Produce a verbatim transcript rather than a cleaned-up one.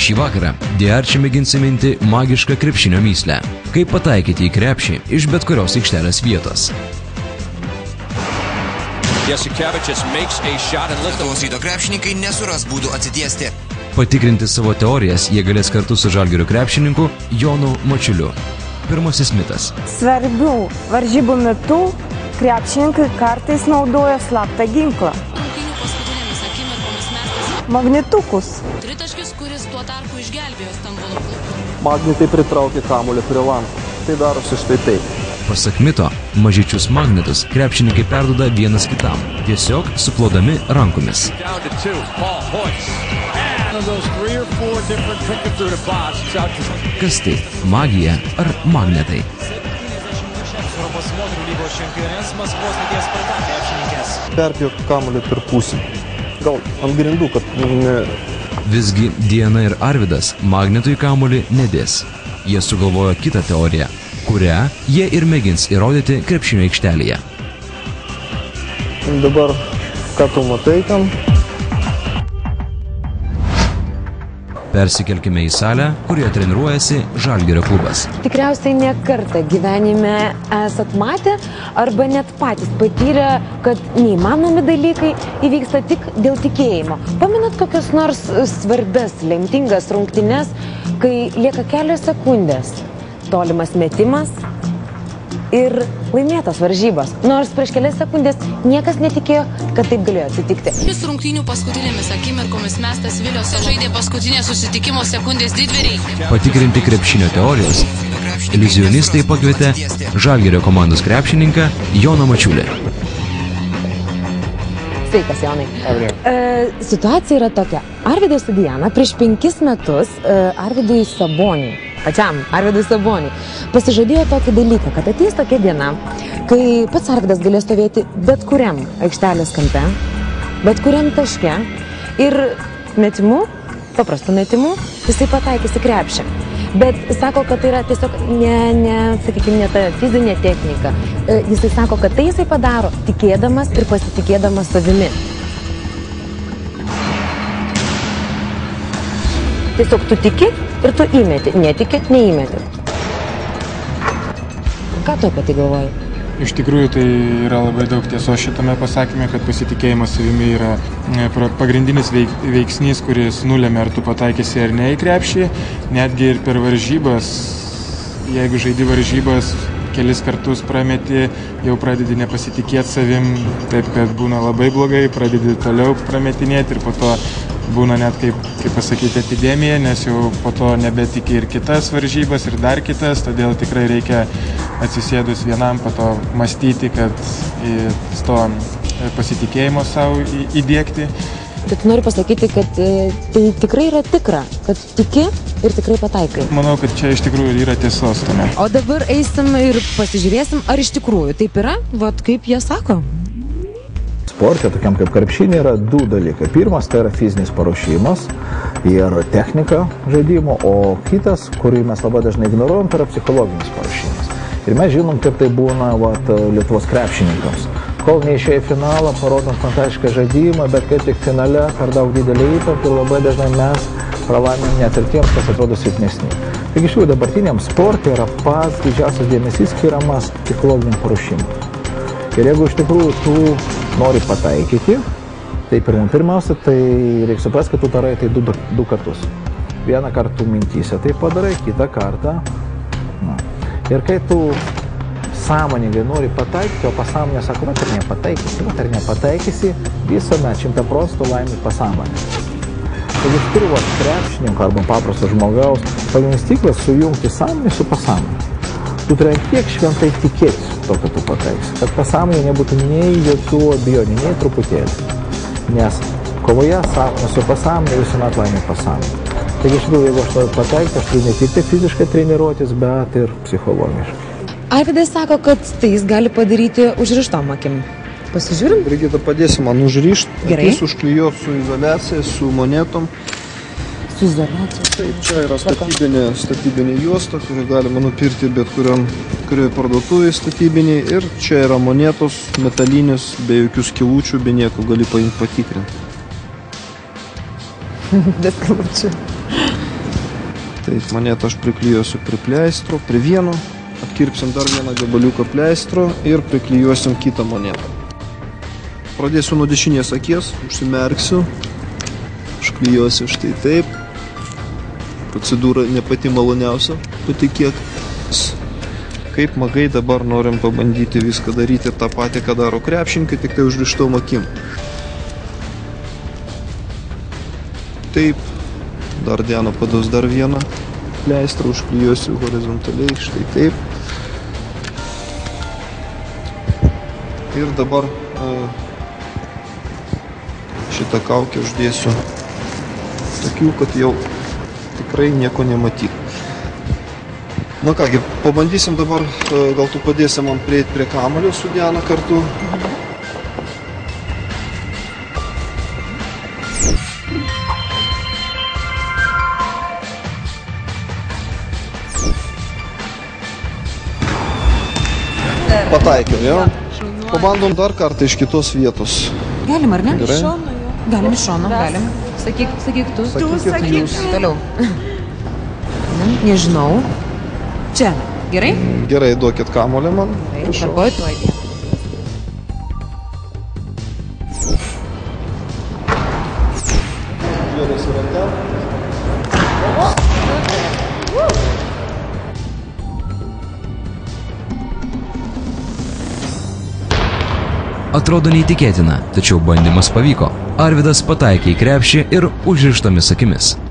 Šį vakarą Diarči mėgins įminti magišką krepšinio myslę. Kaip pataikyti į krepšį iš bet kurios aikštelės vietos. Lietuvos Ryto krepšininkai nesuras būdų atsitiesti. Patikrinti savo teorijas jie galės kartu su Žalgirio krepšininku Jonu Mačiuliu. Pirmasis mitas. Svarbių varžybų metu krepšininkai kartais naudoja slaptą ginklą. Magnetukus. Tritaškis, kuris tuo tarpu išgelbėjo Stambulo klubą. Magnetai pritraukia kamuolį prie lanko. Tai darosi štai taip. Pasak mito, mažyčius magnetus krepšininkai perduoda vienas kitam, tiesiog suplodami rankomis. Kas tai? Magija ar magnetai? Perpjok kamuolį per pusę. Gal ant grindų, kad ne... Visgi Diana ir Arvidas magnetui kamuolį nedės. Jie sugalvojo kitą teoriją, kurią jie ir mėgins įrodyti krepšinio aikštelėje. Dabar, ką tu matai tam? Persikelkime į salę, kurioje treniruojasi Žalgirio klubas. Tikriausiai ne kartą gyvenime esat matę arba net patys patyrę, kad neįmanomi dalykai įvyksta tik dėl tikėjimo. Pamenat kokias nors svarbias, lemtingas rungtynes, kai lieka kelios sekundės, tolimas metimas ir laimėtos varžybos. Nors prieš kelias sekundės niekas netikėjo, kad taip galėjo atsitikti. Šis rungtynių paskutinėmis akimirkomis mestas Vilios žaidė paskutinės susitikimo sekundės didvyriai. Patikrinti krepšinio teorijos iliuzionistai pakvietė Žalgirio komandos krepšininką Joną Mačiulį. Sveikas, Jonai. E, situacija yra tokia. Arvydas su Diana prieš penkis metus e, Arvydui Saboniui, pačiam Arvydui Saboniui, pasižadėjo tokį dalyką, kad ateis tokia diena, kai pats Arvydas galės stovėti bet kuriam aikštelės kampe, bet kuriam taške ir metimu, paprastu metimu, jisai pataikys į krepšį. Bet sako, kad tai yra tiesiog ne, ne, sakykime, ne ta fizinė technika. E, jisai sako, kad tai jisai padaro tikėdamas ir pasitikėdamas savimi. Tiesiog tu tiki ir tu įmeti, netiki, neįmeti. Ką tu apie tai galvoji? Iš tikrųjų, tai yra labai daug tiesos šitame pasakyme, kad pasitikėjimas savimi yra pagrindinis veiksnys, kuris nulėmė, ar tu pataikysi ar ne į krepšį. Netgi ir per varžybas, jeigu žaidi varžybas, kelis kartus prameti, jau pradedi nepasitikėti savim, taip kad būna labai blogai, pradedi toliau prametinėti ir po to būna net, kaip, kaip pasakyti, epidemija, nes jau po to nebetiki ir kitas varžybas, ir dar kitas, todėl tikrai reikia atsisėdus vienam po to mąstyti, kad to pasitikėjimo savo įdiegti. Tai tu nori pasakyti, kad e, tai tikrai yra tikra, kad tiki ir tikrai pataikai. Manau, kad čia iš tikrųjų yra tiesos tame. O dabar eisim ir pasižiūrėsim, ar iš tikrųjų taip yra, vat kaip jie sako. Sporte, tokiam kaip krepšinė, yra du dalykai. Pirmas, tai yra fizinis paruošimas ir technika žaidimo, o kitas, kurį mes labai dažnai ignoruojam, tai yra psichologinis paruošimas. Ir mes žinom, kaip tai būna vat, Lietuvos krepšininkams. Kol neišėjo į finalą, parodom fantastišką žaidimą, bet kaip tik finale per daug didelį įtampą ir labai dažnai mes pralaimėm net ir tiems, kas atrodo silpnesni. Taigi šių dabartiniam sportui yra pats didžiausias dėmesys skiriamas psichologiniam paruošimui. Ir jeigu iš tikrųjų tu nori pataikyti, tai pirmų pirmiausia, tai reikia suprasti, kad tu darai tai du, du kartus. Vieną kartą mintyse tai padarai, kitą kartą. Na. Ir kai tu sąmoningai nori pataikyti, o pasąmonė sako, vat ar nepataikysi, vat ar nepataikysi, visuomet šimtą procentų laimės pasąmonė. Taigi iš tikrųjų krepšininko arba paprasto žmogaus pagrindinis tikslas sujungti sąmonę su pasąmonė. Tu turi tiek šventai tikėti to, kad tu pataiksi, kad pasąmonė nebūtų nei jokių abejonių, nei truputėlį. Nes kovoje su pasąmonė visuomet laimė pasąmonė. Taigi iš tikrųjų, jeigu aš noriu pataikyti, aš turiu ne tik tai fiziškai treniruotis, bet ir psichologiškai. Arvydas sako, kad tai jis gali padaryti užrištom akim. Pasižiūrim? Brigita, padėsi man užrišti. Gerai. Akis užklijuot su izoliacija, su monetom. Su izoliacija? Taip, čia yra statybinė, statybinė juosta, kurį galima nupirkti bet kuriam, kurioje parduotuvėje statybiniai. Ir čia yra monetos, metalinės, be jokių skilučių, be nieko, gali paimti patikrinti. Be skilučių. Taip, monetą aš priklijuosiu prie pleistro, prie vieno, atkirpsim dar vieną gabaliuką pleistro ir priklijuosim kitą monetą. Pradėsiu nuo dešinės akies, užsimerksiu, užklijuosiu štai taip. Procedūra ne pati maloniausia, patikėk. Kaip magai dabar norim pabandyti viską daryti tą patį, ką daro krepšininkai, tik tai užrištom akim. Taip, dar Diana paduos dar vieną pleistrą, užklijuosiu horizontaliai, štai taip. Ir dabar šitą kaukę uždėsiu tokių, kad jau tikrai nieko nematyt. Na kągi, pabandysim dabar, gal tu padėsi man prieiti prie kamuolio su Diana kartu. Pataikiau, jo? Pabandom dar kartą iš kitos vietos. Galim, ar ne? Gerai? Galim iš šono, galim. Sakyk, sakyk tu. Sakykit jūs. Toliau. Nežinau. Čia, gerai? Gerai, duokit kamuolį man. Tvarkoj, tuoj. Žvėrės yra ten. Atrodo neįtikėtina, tačiau bandymas pavyko. Arvydas pataikė į krepšį ir užrištomis akimis.